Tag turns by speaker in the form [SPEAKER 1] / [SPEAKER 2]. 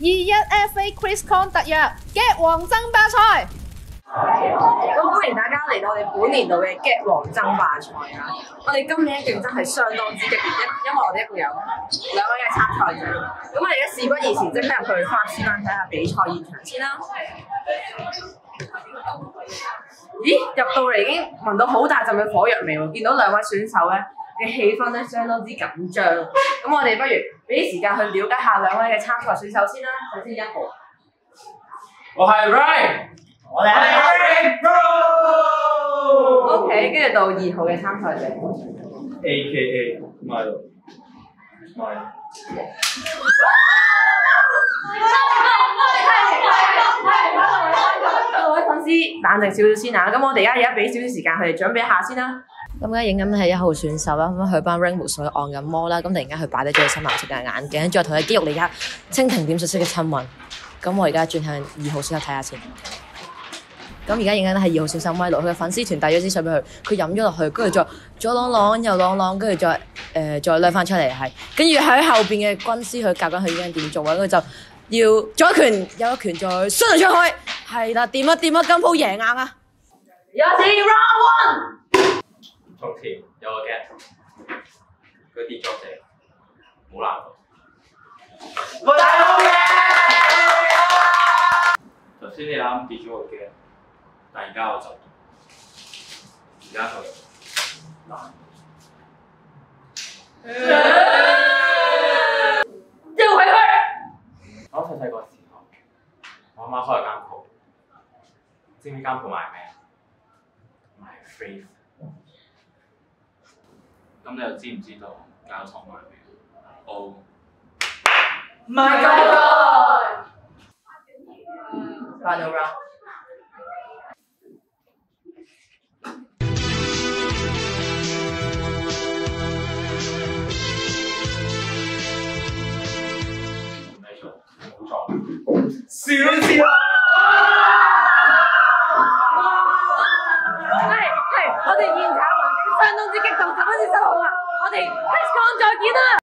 [SPEAKER 1] 21FA ChrisCon 特約 Get 王爭霸賽。
[SPEAKER 2] 咁歡迎大家嚟到我哋本年度嘅 Get 王爭霸賽啊！我哋今年嘅競爭係相當之激烈，因為我哋一共有2位嘅參賽者。咁我哋而家事不宜遲，即刻入去花師班睇下比賽現場先啦。咦，入到嚟已經聞到好大陣嘅火藥味喎！見到2位選手咧嘅氣氛咧相當之緊張。咁我哋不如俾啲時間去了解下2位嘅參賽選手先啦。首先1號，
[SPEAKER 3] 我係 Ray。我哋係
[SPEAKER 2] OK， 跟住到2號嘅參賽者
[SPEAKER 3] ，AKA Milo。
[SPEAKER 2] 各位粉絲冷靜少少先啊！咁我哋而家俾少少時間佢哋準備一下先啦。
[SPEAKER 1] 咁而家影緊係1號選手啦，咁佢班 Rainbow 水按緊摩啦，咁突然間佢擺低咗佢深藍色嘅眼鏡，再同佢肌肉嚟家蜻蜓點水式嘅親吻。咁我而家轉向2號選手睇下先。咁而家影緊係2號選手Milo，佢嘅粉絲團遞咗支水俾佢，佢飲咗落去，跟住再左啷啷右啷啷，跟住再掠翻出嚟係，跟住喺後邊嘅軍師佢教緊佢應該點做啊，跟住就要左一拳右一拳再伸出去，係啦，掂啊掂啊，今鋪贏硬啊！有請 Round One。
[SPEAKER 3] 從前有個 gap， 佢跌咗地，冇難度。我大好嘅。頭先你啱跌咗個 gap。但而家我就，而家佢難。
[SPEAKER 2] 又回去。
[SPEAKER 3] 我細個時候，我阿媽開咗間鋪，知唔知間鋪賣咩？賣 free。咁你又知唔知道間廠賣咩 ？Oh
[SPEAKER 2] my god！ Final round。
[SPEAKER 3] 少少
[SPEAKER 2] 係，我哋現場環境相當之激動，十分之辛苦啊！我哋 ChrisCon 再見啦！